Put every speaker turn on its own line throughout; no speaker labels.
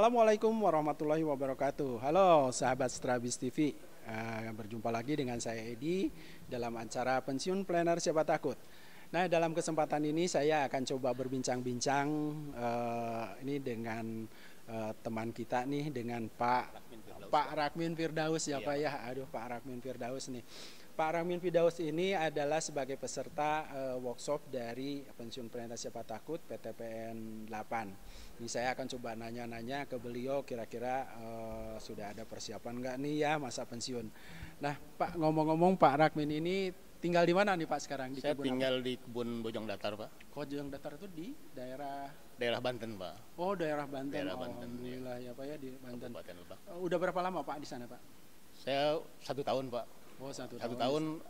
Assalamualaikum warahmatullahi wabarakatuh. Halo sahabat Strabis TV. Berjumpa lagi dengan saya Edi dalam acara Pensiun Planner Siapa Takut. Nah, dalam kesempatan ini saya akan coba berbincang-bincang ini dengan teman kita nih, dengan Pak Rakmin Firdaus ya, Pak ya. Aduh, Pak Rakmin Firdaus nih. Pak Rakmin Firdaus ini adalah sebagai peserta workshop dari Pensiun Planner Siapa Takut PTPN 8. Ini saya akan coba nanya-nanya ke beliau, kira-kira sudah ada persiapan nggak nih ya masa pensiun. Nah, Pak, ngomong-ngomong, Pak Rakmin ini tinggal di mana nih Pak sekarang?
Saya tinggal di Kebun Bojong Datar, Pak.
Bojong Datar itu di daerah
Banten, Pak.
Oh, daerah Banten.
Daerah Banten,
Alhamdulillah ya Pak ya, di Banten.
Kabupaten Lebak.
Udah berapa lama Pak di sana Pak?
Saya 1 tahun, Pak.
Oh, satu
tahun.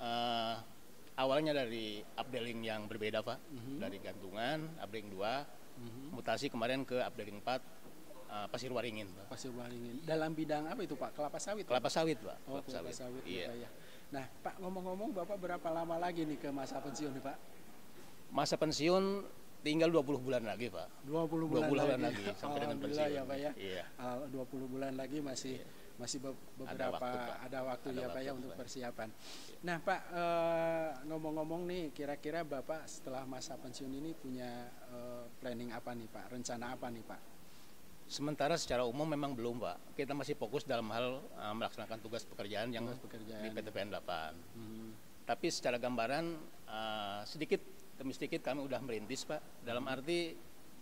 Awalnya dari updating yang berbeda, Pak. Dari gantungan, updating 2, mutasi kemarin ke updating 4, Pasir Waringin, Pak.
Pasir Waringin. Dalam bidang apa itu Pak? Kelapa sawit?
Kelapa sawit, Pak.
Oh, kelapa sawit
iya.
ya. Nah, Pak, ngomong-ngomong, Bapak berapa lama lagi nih ke masa pensiun nih, Pak?
Masa pensiun tinggal 20 bulan lagi, Pak.
20 bulan lagi
sampai dengan pensiun.
Ya, Pak ya.
Iya.
20 bulan lagi masih beberapa ada waktu ya Pak ya untuk persiapan. Nah, Pak, ngomong-ngomong nih, kira-kira Bapak setelah masa pensiun ini punya planning apa nih, Pak? Rencana apa nih, Pak?
Sementara secara umum memang belum, Pak. Kita masih fokus dalam hal melaksanakan tugas pekerjaan yang di PTPN 8. Tapi secara gambaran sedikit demi sedikit kami udah merintis, Pak. Dalam arti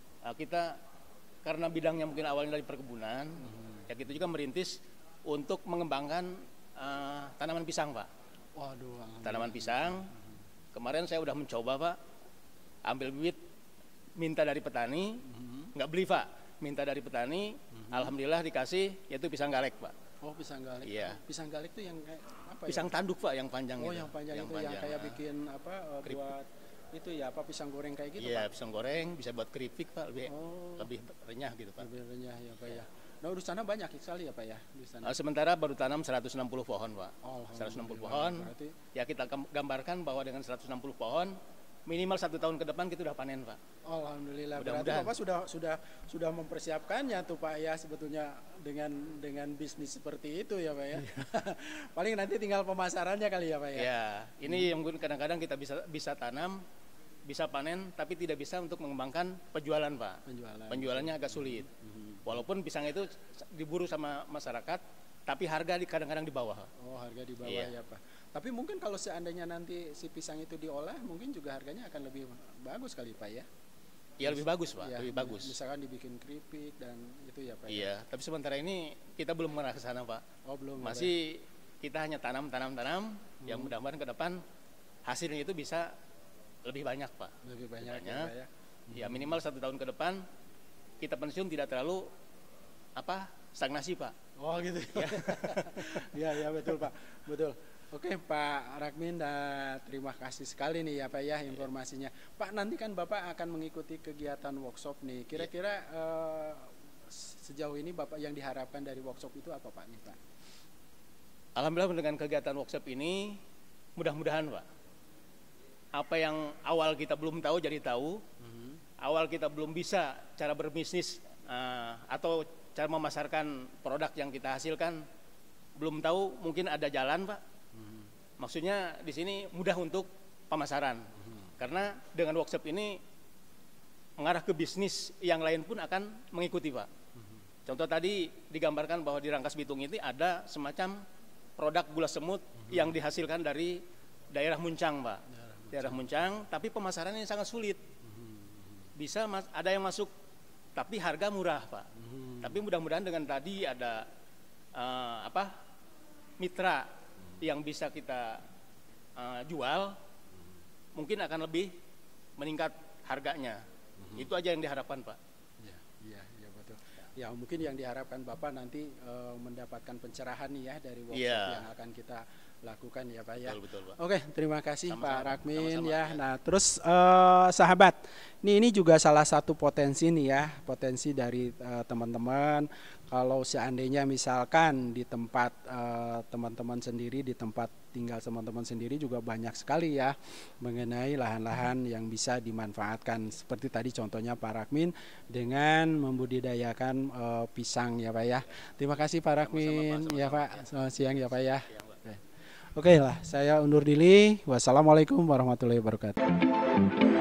kita karena bidangnya mungkin awalnya dari perkebunan, ya kita juga merintis untuk mengembangkan tanaman pisang, Pak.
Waduh,
tanaman pisang. Kemarin saya udah mencoba, Pak, ambil bibit, minta dari petani, nggak beli, Pak. Minta dari petani, alhamdulillah dikasih, yaitu pisang galek, Pak.
Oh, pisang galek.
Iya.
Pisang galek itu yang kayak apa
pisang
ya?
tanduk, Pak, yang panjang.
Oh, yang panjang itu yang kayak bikin apa buat itu ya, apa pisang goreng kayak gitu,
iya,
Pak?
pisang goreng, bisa buat keripik, Pak, lebih renyah gitu, Pak.
Lebih renyah ya, Pak ya. Nah, di sana banyak sekali ya, Pak ya, di sana.
Sementara baru tanam 160 pohon, Pak.
Oh,
160 pohon.
Berarti
ya kita gambarkan bahwa dengan 160 pohon minimal 1 tahun ke depan kita udah panen, Pak.
Alhamdulillah. Berarti Bapak sudah mempersiapkannya tuh, Pak ya, sebetulnya dengan bisnis seperti itu ya, Pak ya. Paling nanti tinggal pemasarannya kali ya, Pak ya.
Ya, ini yang mungkin kadang-kadang kita bisa tanam, bisa panen, tapi tidak bisa untuk mengembangkan penjualan, Pak. Penjualannya agak sulit. Walaupun pisang itu diburu sama masyarakat, tapi harga kadang-kadang di bawah.
Oh, harga di bawah ya, Pak. Tapi mungkin kalau seandainya nanti si pisang itu diolah, mungkin juga harganya akan lebih bagus kali, Pak ya.
Iya, lebih bagus, Pak.
Ya,
lebih bagus.
Misalkan dibikin keripik dan itu ya, Pak.
Iya, tapi sementara ini kita belum mengarah ke sana, Pak.
Oh, belum.
Masih kita hanya tanam, yang mudah-mudahan ke depan hasilnya itu bisa lebih banyak, Pak.
Lebih banyak. Ya,
ya, minimal 1 tahun ke depan kita pensiun tidak terlalu stagnasi, Pak.
Oh, gitu ya. Ya, betul, Pak. Betul. Oke, Pak Rakmin, terima kasih sekali nih ya, Pak ya, informasinya. Pak, nanti kan Bapak akan mengikuti kegiatan workshop nih. Kira-kira sejauh ini Bapak yang diharapkan dari workshop itu apa, Pak nih, Pak?
Alhamdulillah dengan kegiatan workshop ini mudah-mudahan, Pak, apa yang awal kita belum tahu jadi tahu. Awal kita belum bisa cara berbisnis atau cara memasarkan produk yang kita hasilkan belum tahu, mungkin ada jalan, Pak. Maksudnya di sini mudah untuk pemasaran. Karena dengan workshop ini mengarah ke bisnis yang lain pun akan mengikuti, Pak. Contoh tadi digambarkan bahwa di Rangkas Bitung ini ada semacam produk gula semut yang dihasilkan dari daerah Muncang, Pak. Daerah Muncang, tapi pemasarannya sangat sulit. Bisa ada yang masuk, tapi harga murah, Pak. Tapi mudah-mudahan dengan tadi ada mitra yang bisa kita jual, mungkin akan lebih meningkat harganya. Itu aja yang diharapkan, Pak.
Iya, betul. Ya, mungkin yang diharapkan Bapak nanti mendapatkan pencerahan nih ya dari workshop yang akan kita lakukan ya Pak ya.
Betul, Pak.
Oke, terima kasih
Sama-sama,
Pak Rakmin
sama-sama,
ya.
ya.
Nah, terus sahabat, ini juga salah satu potensi nih ya, potensi dari teman-teman. Kalau seandainya misalkan di tempat teman-teman sendiri, di tempat tinggal teman-teman sendiri juga banyak sekali ya mengenai lahan-lahan yang bisa dimanfaatkan. Seperti tadi contohnya Pak Rakmin dengan membudidayakan pisang ya Pak ya. Terima kasih Pak Rakmin.
Sama-sama,
Ya Pak,
ya.
selamat siang ya Pak ya.
Siang, Pak.
Oke lah, saya undur diri. Wassalamualaikum warahmatullahi wabarakatuh.